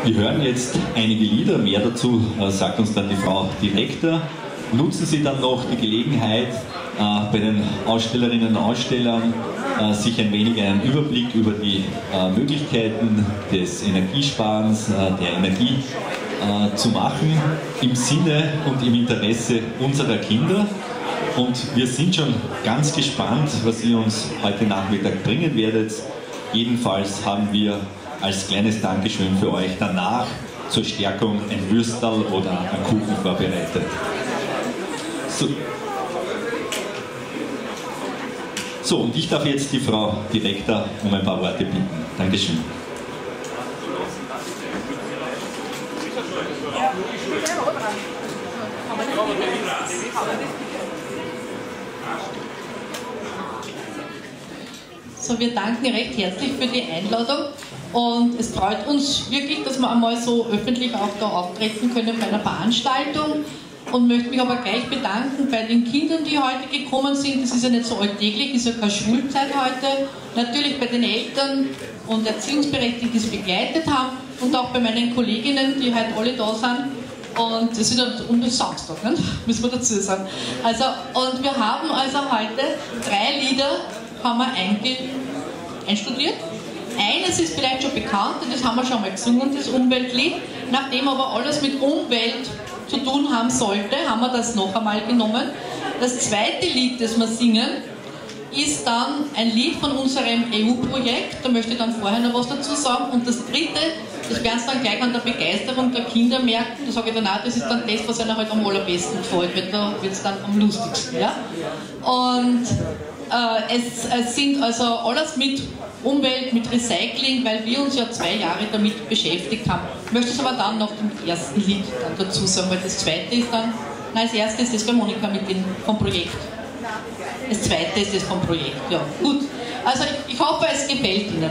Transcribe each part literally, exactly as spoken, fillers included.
Wir hören jetzt einige Lieder, mehr dazu äh, sagt uns dann die Frau Direktor. Nutzen Sie dann noch die Gelegenheit, äh, bei den Ausstellerinnen und Ausstellern äh, sich ein wenig einen Überblick über die äh, Möglichkeiten des Energiesparens, äh, der Energie äh, zu machen, im Sinne und im Interesse unserer Kinder. Und wir sind schon ganz gespannt, was ihr uns heute Nachmittag bringen werdet. Jedenfalls haben wir als kleines Dankeschön für euch danach zur Stärkung ein Würstel oder einen Kuchen vorbereitet. So. So, und ich darf jetzt die Frau Direktor um ein paar Worte bitten. Dankeschön. So, wir danken recht herzlich für die Einladung und es freut uns wirklich, dass wir einmal so öffentlich auch da auftreten können bei einer Veranstaltung und möchte mich aber gleich bedanken bei den Kindern, die heute gekommen sind. Das ist ja nicht so alltäglich, ist ja keine Schulzeit heute. Natürlich bei den Eltern und Erziehungsberechtigten, die es begleitet haben und auch bei meinen Kolleginnen, die heute alle da sind. Und das ist um den Samstag, ne? Müssen wir dazu sagen. Also, und wir haben also heute drei Lieder haben wir einge einstudiert. Eines ist vielleicht schon bekannt, das haben wir schon mal gesungen, das Umweltlied. Nachdem aber alles mit Umwelt zu tun haben sollte, haben wir das noch einmal genommen. Das zweite Lied, das wir singen, ist dann ein Lied von unserem E U-Projekt. Da möchte ich dann vorher noch was dazu sagen. Und das dritte, das werden Sie dann gleich an der Begeisterung der Kinder merken. Da sage ich dann auch, das ist dann das, was Ihnen halt am allerbesten gefällt, weil da wird es dann am lustigsten. Ja? Und äh, es, es sind also alles mit Umwelt, mit Recycling, weil wir uns ja zwei Jahre damit beschäftigt haben. Ich möchte es aber dann noch dem ersten Lied dann dazu sagen, weil das zweite ist dann, nein, das erste ist das bei Monika mit dem, vom Projekt. Das zweite ist das vom Projekt, ja. Gut, also ich, ich hoffe, es gefällt Ihnen.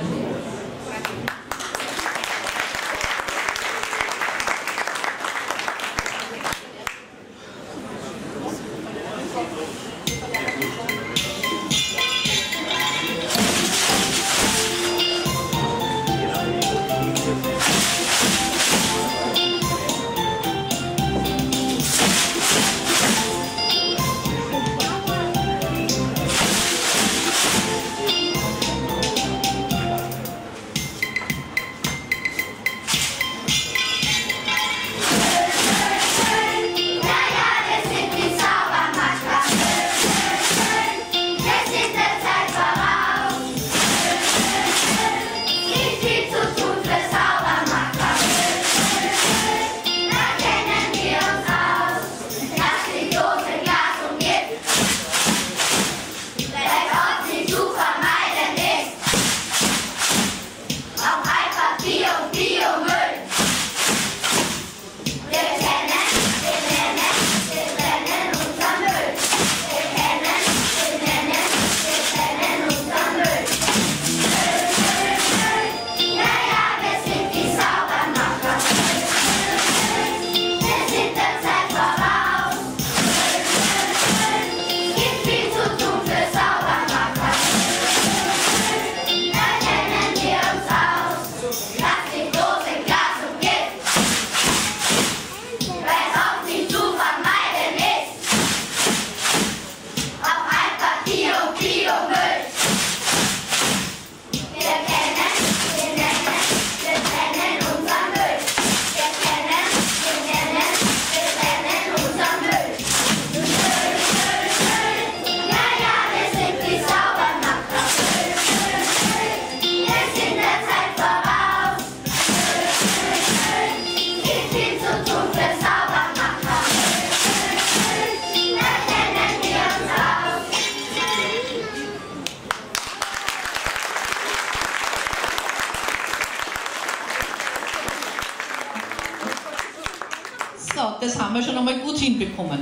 Das haben wir schon einmal gut hinbekommen.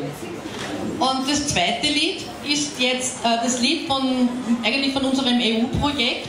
Und das zweite Lied ist jetzt äh, das Lied von, eigentlich von unserem E U-Projekt.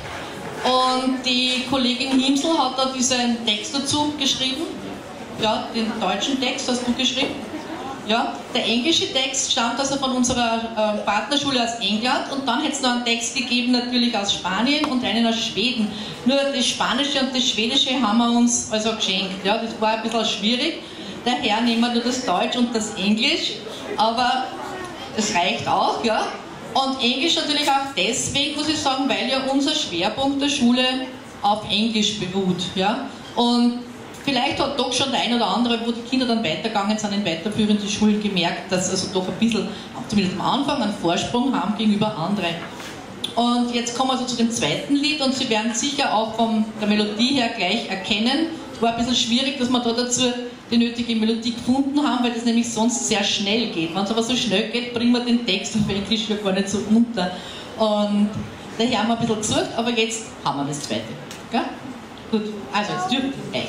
Und die Kollegin Himsel hat da diesen Text dazu geschrieben. Ja, den deutschen Text hast du geschrieben. Ja, der englische Text stammt also von unserer äh, Partnerschule aus England und dann hätte es noch einen Text gegeben, natürlich aus Spanien und einen aus Schweden. Nur das Spanische und das Schwedische haben wir uns also geschenkt. Ja, das war ein bisschen schwierig. Daher nehmen wir nur das Deutsch und das Englisch, aber es reicht auch. Ja. Und Englisch natürlich auch deswegen, muss ich sagen, weil ja unser Schwerpunkt der Schule auf Englisch beruht. Ja. Und vielleicht hat doch schon der ein oder andere, wo die Kinder dann weitergegangen sind in weiterführende Schulen, gemerkt, dass sie also doch ein bisschen, zumindest am Anfang, einen Vorsprung haben gegenüber anderen. Und jetzt kommen wir also zu dem zweiten Lied und Sie werden sicher auch von der Melodie her gleich erkennen. Es war ein bisschen schwierig, dass wir da dazu die nötige Melodie gefunden haben, weil das nämlich sonst sehr schnell geht. Wenn es aber so schnell geht, bringen wir den Text auf Englisch ja gar nicht so unter. Und daher haben wir ein bisschen gesucht, aber jetzt haben wir das zweite. Gell? Gut, also jetzt dürft ihr gleich.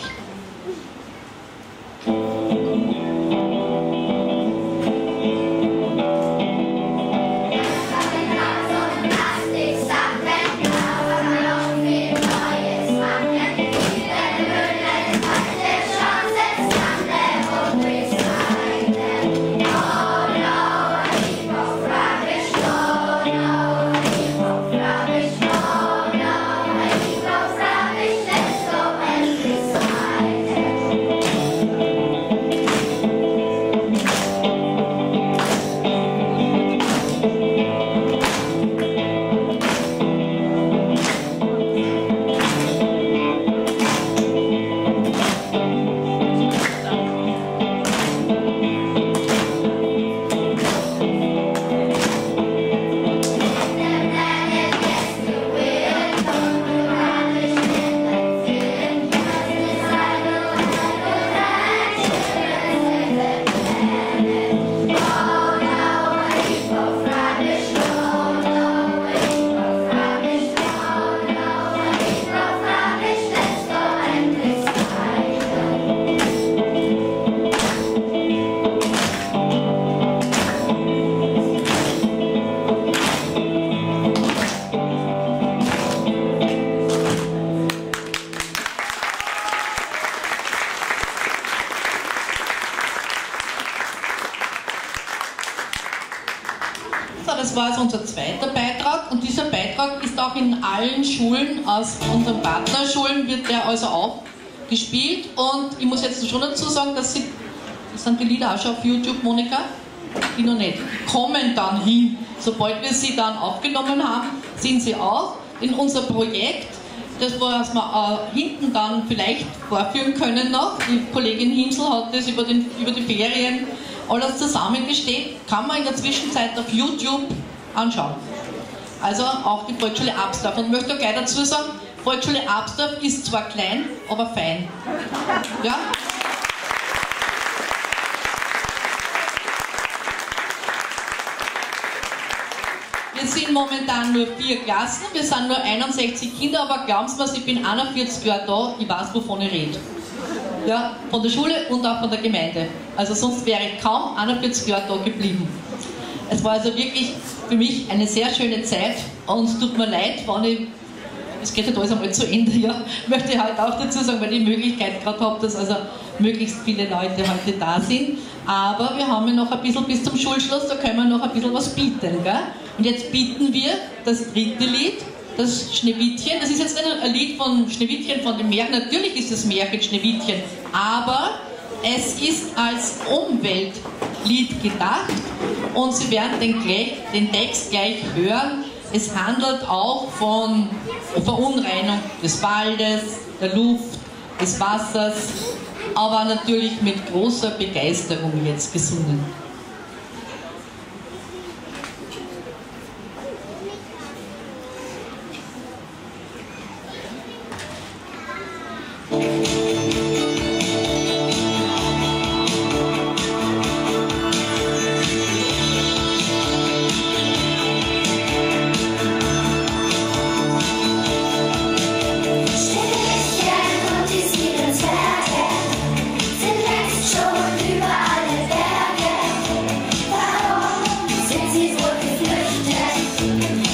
Das war also unser zweiter Beitrag und dieser Beitrag ist auch in allen Schulen aus unseren Partnerschulen, wird der also auch gespielt und ich muss jetzt schon dazu sagen, dass sie, das sind die Lieder auch schon auf YouTube, Monika? Die noch nicht, die kommen dann hin, sobald wir sie dann aufgenommen haben, sind sie auch in unser Projekt, das was wir äh, hinten dann vielleicht vorführen können noch, die Kollegin Hinsel hat das über, den, über die Ferien alles zusammengestellt, kann man in der Zwischenzeit auf YouTube anschauen. Also auch die Volksschule Absdorf. Und ich möchte gleich dazu sagen, Volksschule Absdorf ist zwar klein, aber fein. Ja? Wir sind momentan nur vier Klassen, wir sind nur einundsechzig Kinder, aber glauben Sie mir, ich bin einundvierzig Jahre da, ich weiß, wovon ich rede. Ja, von der Schule und auch von der Gemeinde. Also sonst wäre ich kaum einundvierzig Jahre da geblieben. Es war also wirklich für mich eine sehr schöne Zeit und es tut mir leid, wenn ich, es geht halt alles einmal zu Ende, ja, möchte ich halt auch dazu sagen, weil ich die Möglichkeit gerade habe, dass also möglichst viele Leute heute da sind. Aber wir haben ja noch ein bisschen bis zum Schulschluss, da können wir noch ein bisschen was bieten. Gell? Und jetzt bieten wir das dritte Lied, das Schneewittchen. Das ist jetzt nicht ein Lied von Schneewittchen von dem Märchen, natürlich ist das Märchen Schneewittchen, aber es ist als Umweltlied gedacht und Sie werden den, gleich, den Text gleich hören. Es handelt auch von Verunreinung des Waldes, der Luft, des Wassers, aber natürlich mit großer Begeisterung jetzt gesungen.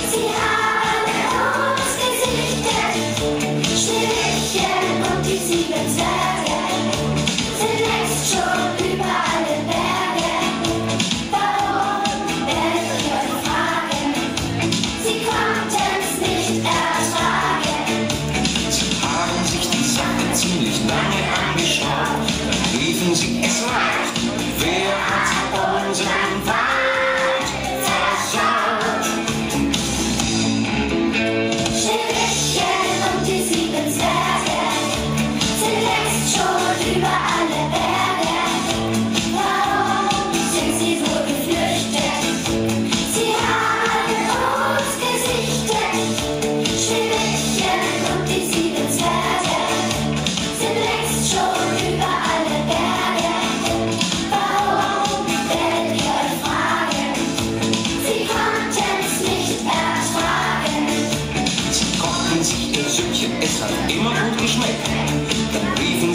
Sie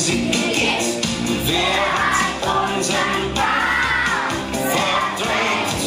sie geht. Wer hat unseren Ball verdreht?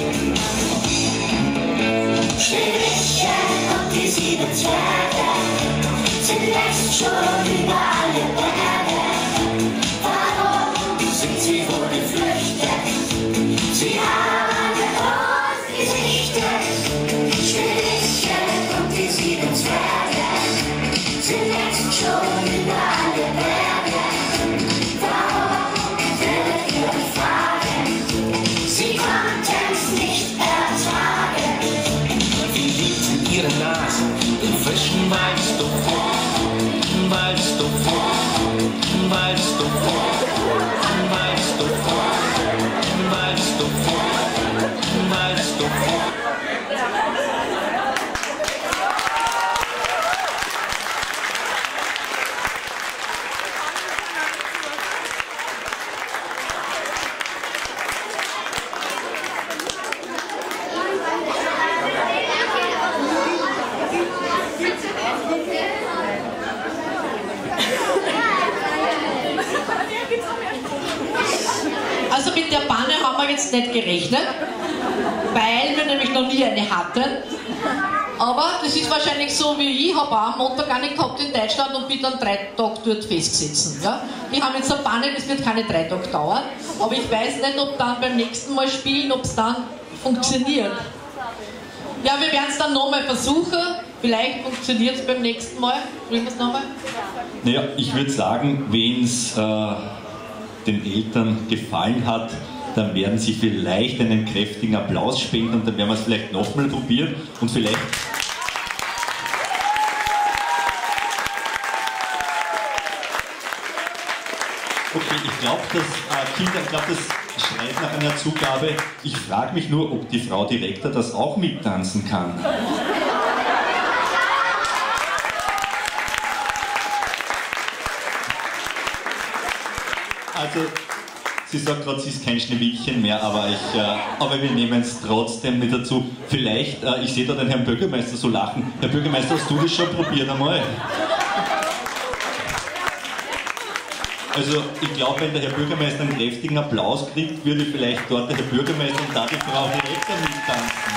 Schneewittchen und die sieben Zwerge sind längst schon über alle Berge. Warum sind sie wohl geflüchtet? Sie haben uns gesichtet. Schneewittchen und die sieben Zwerge sind längst schon über alle Berge. Warum werdet ihr euch fragen? Sie konnten's nicht ertragen. Wir hielten ihre Nasen im frischen Waldstoff hoch, Waldstoff hoch, Waldstoff hoch, Waldstoff hoch, Waldstoff hoch, Waldstoff hoch. Also mit der Panne haben wir jetzt nicht gerechnet, weil wir nämlich noch nie eine hatten. Aber das ist wahrscheinlich so wie ich, habe auch einen Montag gar nicht gehabt in Deutschland und bin dann drei Tage dort festgesetzt. Ja? Die haben jetzt eine Panne, das wird keine drei Tage dauern. Aber ich weiß nicht, ob dann beim nächsten Mal spielen, ob es dann funktioniert. Ja, wir werden es dann nochmal versuchen. Vielleicht funktioniert es beim nächsten Mal. Probieren wir es nochmal? Naja, ich würde sagen, wenn es äh, den Eltern gefallen hat, dann werden sie vielleicht einen kräftigen Applaus spenden und dann werden wir es vielleicht nochmal probieren und vielleicht... Okay, ich glaube, dass äh, Kinder, ich glaube, das schreit nach einer Zugabe. Ich frage mich nur, ob die Frau Direktor das auch mittanzen kann. Also, sie sagt gerade, sie ist kein Schneewittchen mehr, aber, ich, äh, aber wir nehmen es trotzdem mit dazu. Vielleicht, äh, ich sehe da den Herrn Bürgermeister so lachen. Herr Bürgermeister, hast du das schon probiert einmal? Also, ich glaube, wenn der Herr Bürgermeister einen kräftigen Applaus kriegt, würde vielleicht dort der Herr Bürgermeister und da die Frau Direktor mittanzen.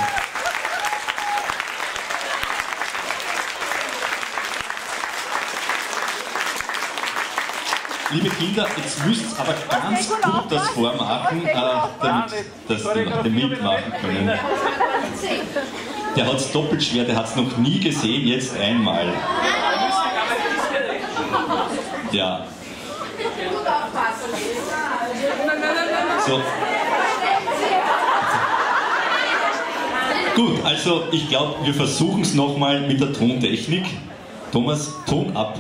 Liebe Kinder, jetzt müsst ihr aber ganz gut das vormachen, äh, damit dass die Leute mitmachen können. Der hat es doppelt schwer, der hat es noch nie gesehen, jetzt einmal. Ja. So. Gut, also ich glaube, wir versuchen es nochmal mit der Tontechnik. Thomas, Ton ab.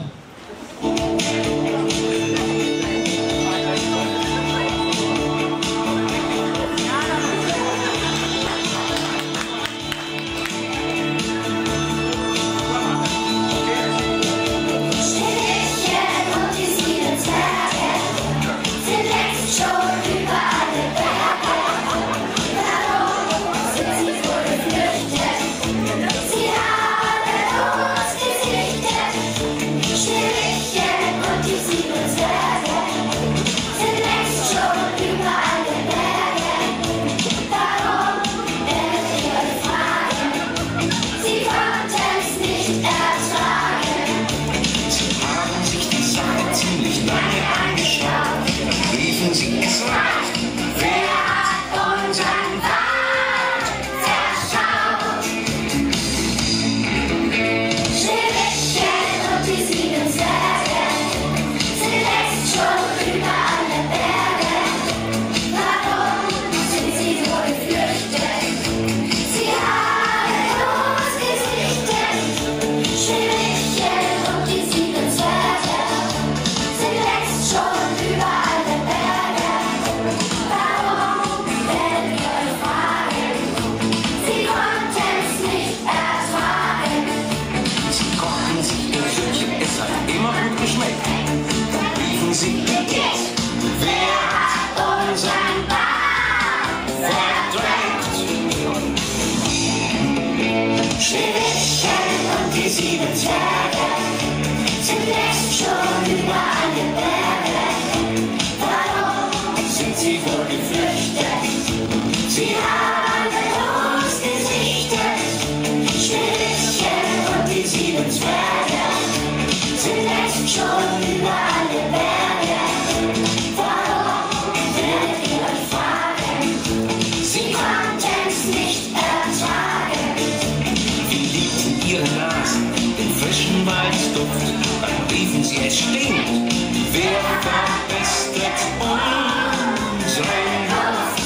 Schneewittchen und die sieben Zwerge sind längst schon über alle Berge. schon über alle Berge. Warum werdet ihr euch fragen? Sie konnten's nicht ertragen. Wir liebten ihre Nasen, den frischen Weißduft, dann riefen sie, es stinkt. Wer verbessert unsere Luft?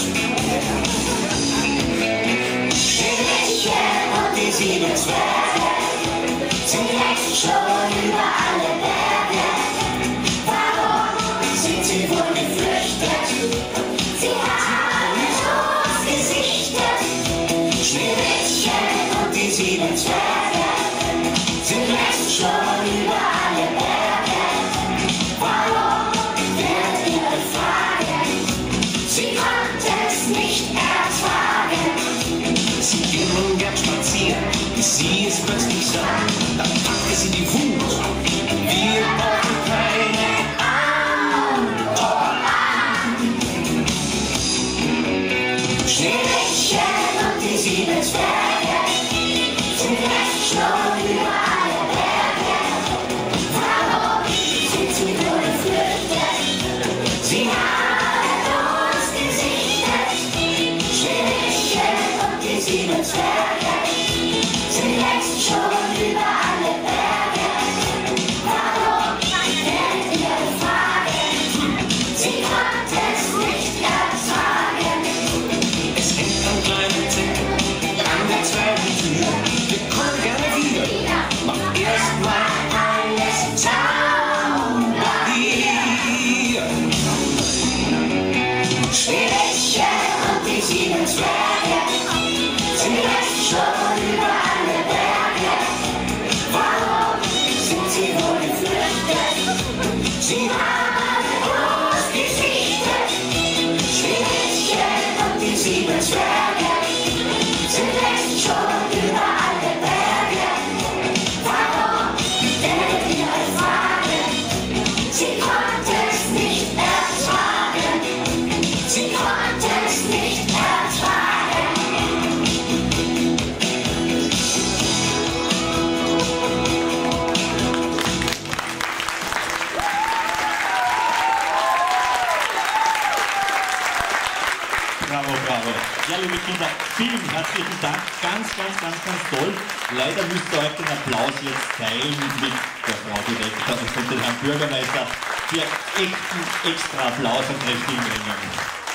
Schneewittchen und die sieben Zwerge sind längst schon über alle Berge. Warum sind sie wohl geflüchtet? Sie haben uns gesichtet. Schneewittchen und die sieben Zwerge sind längst schon über alle Berge. Warum werdet ihr euch fragen? Sie konnten's nicht ertragen. Sie ging nun gern spazieren, bis sie es plötzlich sah. Dann packte sie die Wut. Wir brauchen keine Autobahn. Schneewittchen und die sieben Zwerge sind längst schon über alle Berge. Warum sind sie wohl geflüchtet? Sie haben uns gesichtet. Schneewittchen und die sieben Zwerge sind längst schon über alle Berge. Warum werdet ihr euch fragen? Sie konnten's nicht ertragen. Es hängt ein kleiner Zettel an der zweiten Tür. Wir kommen gerne wieder. Mach erst mal alles sauber hier. Schneewittchen und die sieben Zwerge sind längst schon über alle Berge. Warum sind sie wohl geflüchtet? Sie haben uns gesichtet. Schneewittchen und die sieben Zwerge sind längst schon über alle Berge. Warum werdet ihr euch fragen? Sie konnten's nicht ertragen. Sie konnten's nicht ertragen. Bravo, bravo. Ja, liebe Kinder, vielen herzlichen Dank. Ganz, ganz, ganz, ganz toll. Leider müsst ihr euch den Applaus jetzt teilen mit der Frau Direktor und mit dem Herrn Bürgermeister für echten extra Applaus und richtigen Ringen.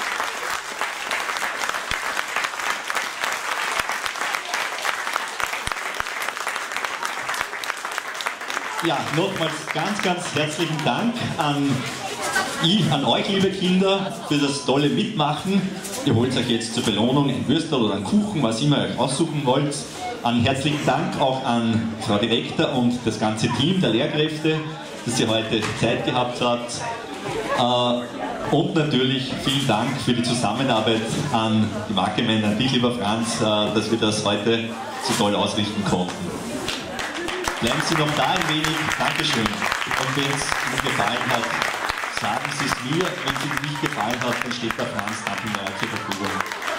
Ja, nochmals ganz, ganz herzlichen Dank an, ich, an euch, liebe Kinder, für das tolle Mitmachen. Ihr holt euch jetzt zur Belohnung ein Würstel oder einen Kuchen, was immer ihr euch aussuchen wollt. Einen herzlichen Dank auch an Frau Direktor und das ganze Team der Lehrkräfte, dass ihr heute Zeit gehabt habt. Und natürlich vielen Dank für die Zusammenarbeit an die Wackelmänner, an dich, lieber Franz, dass wir das heute so toll ausrichten konnten. Bleiben Sie noch da ein wenig. Dankeschön. Und wenn es Ihnen gefallen hat, sagen Sie es mir. Wenn es Ihnen nicht gefallen hat, dann steht der Franz Dampelmeier zur Verfügung.